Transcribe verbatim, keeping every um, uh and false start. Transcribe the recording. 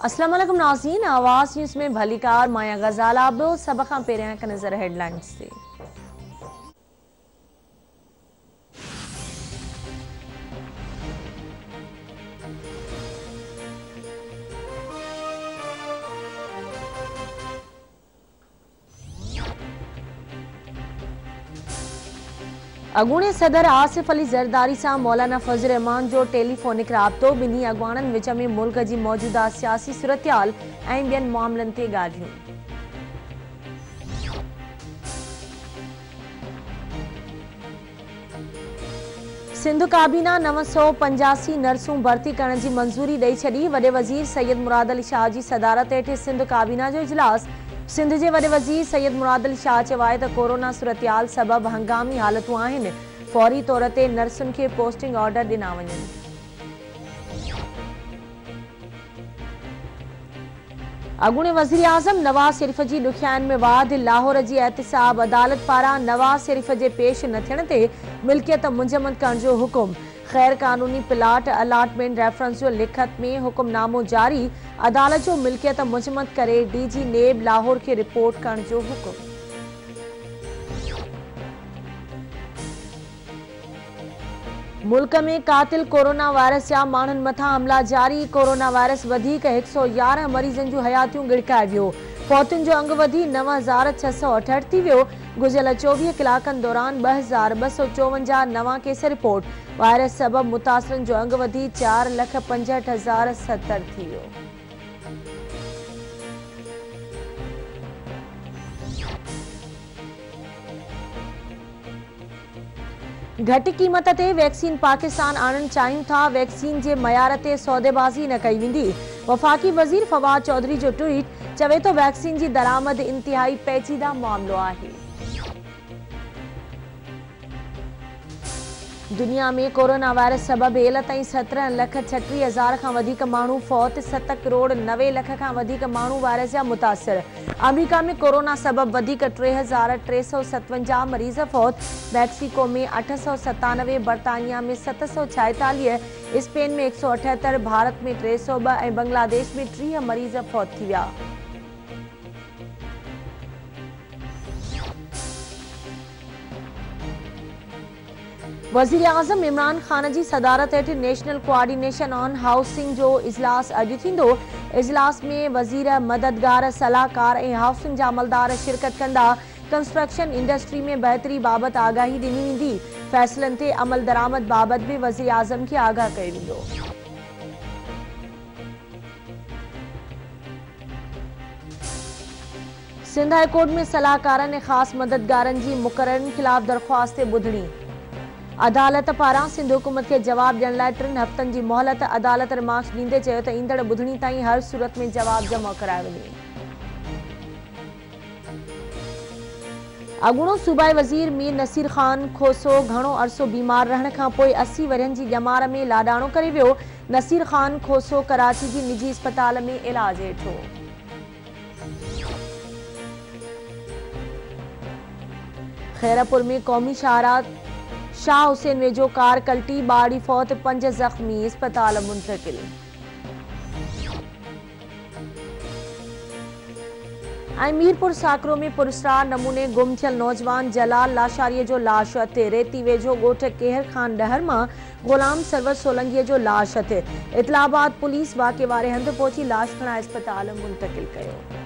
अस्सलाम वालेकुम नाज़रीन, आवाज़ न्यूज़ में भलीकार माया गज़ाल आबो सब खां पहिरियां हिकु नज़र हेडलाइंस ते। अगूणे सदर आसिफ अली ज़रदारी सां मौलाना फज़ल रहमान जो टेलीफोनिक राब्तो, ॿिन्ही अॻवाननि विच में मुल्क जी मौजूदा सियासी सूरतहाल ऐं ॿियनि मामलनि ते ॻाल्हियूं। सिंध काबीना नव सौ पंजासी नर्सूं भर्ती करण जी मंज़ूरी ॾेई छॾी। वॾे वज़ीर सैयद मुराद अली शाह जी सदारत हेठि सिंध काबीना जो इजलास। सिंध जे वॾे वज़ीर सैयद मुराद अली शाह चयो आहे त कोरोना सूरतहाल सबबि हंगामी हालतूं आहिनि, फौरी तौर ते नर्सुनि खे पोस्टिंग ऑर्डर ॾिना वञनि। अॻूणे वज़ीर आज़म नवाज़ शरीफ़ जी ॾुखियाईनि में वाध। लाहौर जी एहतिसाब अदालत पारां नवाज़ शरीफ़ जे पेश न थियण ते मिल्कियत मुंजमद करण जो हुकुम। ग़ैर कानूनी प्लाट अलाटमेंट रेफरेंस जो लिखत में हुकुमनामो जारी। अदालत जो मिल्कियत मुंजमद करे डीजी नेब लाहौर खे रिपोर्ट करण जो हुकुम। मुल्क में कातिल कोरोना वायरस जा माण्हुनि मथां हमला जारी। कोरोना वायरस वधीक हिकु सौ यारहं मरीज़नि जूं हयातियूं गिड़काए वियो। फौतुनि जो अंग वधी नव हज़ार छह सौ अठहठि थी वियो। गुज़िरियल चोवीह कलाकनि दौरान ॿ हज़ार ॿ सौ चोवंजाह नवां केस रिपोर्ट। वायरस सबबि मुतासिरनि जो अंग वधी चार लख पंजहठि हज़ार सतरि थी वियो। घटि क़ीमत ते वैक्सीन पाकिस्तान आणणु चाहियूं था। वैक्सीन जे मयार ते सौदेबाज़ी न कई वेंदी। वफ़ाक़ी वज़ीर फवाद चौधरी जो ट्वीट चवे थो वैक्सीन जी दरामद इंतिहाई पेचीदा मामलो आहे। दुनिया में कोरोना वायरस सबबि हेल ताईं सत्रहं लख छटीह हज़ार खां वधीक माण्हू फौत। सत करोड़ नवे लख खां वधीक माण्हू वायरस जा मुतासिर। अमेरिका में कोरोना सबबि वधीक टे हज़ार टे सौ सतवंजाह मरीज़ फौत। मैक्सिको में अठ सौ सतानवे, बर्तानिया में सत सौ छाएतालीह, स्पेन में हिकु सौ अठहतरि, भारत में टे सौ ॿ ऐं बांग्लादेश में टीह मरीज़ फौत थी विया। वज़ीर आज़म इमरान ख़ान जी सदारत हेठि नेशनल कोऑर्डिनेशन ऑन हाउसिंग जो इजलास अॼु थींदो। इजलास में वज़ीर, मददगार, सलाहकार ऐं हाउसिंग जा अमलदार शिरकत कंदा। कंस्ट्रक्शन इंडस्ट्री में बहितरी बाबति आगाही ॾिनी वेंदी। फ़ैसिलनि ते अमल दरामद बाबति बि वज़ीर आज़म खे आगाह कयो वेंदो। सिंध हाई कोर्ट में सलाहकारनि ऐं ख़ासि मददगारनि जी मुक़ररनि ख़िलाफ़ दरख़्वास्त ॿुधणी। अदालत पारां सिंध हुकूमत खे जवाब ॾियण लाइ टिनि हफ़्तनि जी मोहलत। अदालत रिमार्क्स ॾींदे चयो त ईंदड़ ॿुधणी ताईं हर सूरत में जवाब जमा करायो वञे। अॻूणो सूबाई वज़ीर मीर नसीर ख़ान खोसो घणो अरसो बीमार रहण खां पोइ असी वरियनि जी ॼमार में लाॾाणो करे वियो। नसीर ख़ान खोसो कराची जी निजी अस्पताल में इलाज हेठि हो। खैरपुर में क़ौमी शाहराह शाह हुसैन वेझो कार कल्टी, बाड़ी फौत, पंज ज़ख़्मी, अस्पताल मुंतकिल। ऐं मीरपुर साकरो में पुरस्कार नमूने गुम थियल नौजवान जलाल लाशारीअ जो लाश हथे। रेती वेझो ॻोठ केहर खान डहर मां ग़ुलाम सरवर सोलंकीअ जो लाश हथे। इतलाबाद पुलिस वाक़े वारे हंधि पहुची लाश खणाए अस्पताल मुंतकिल कयो।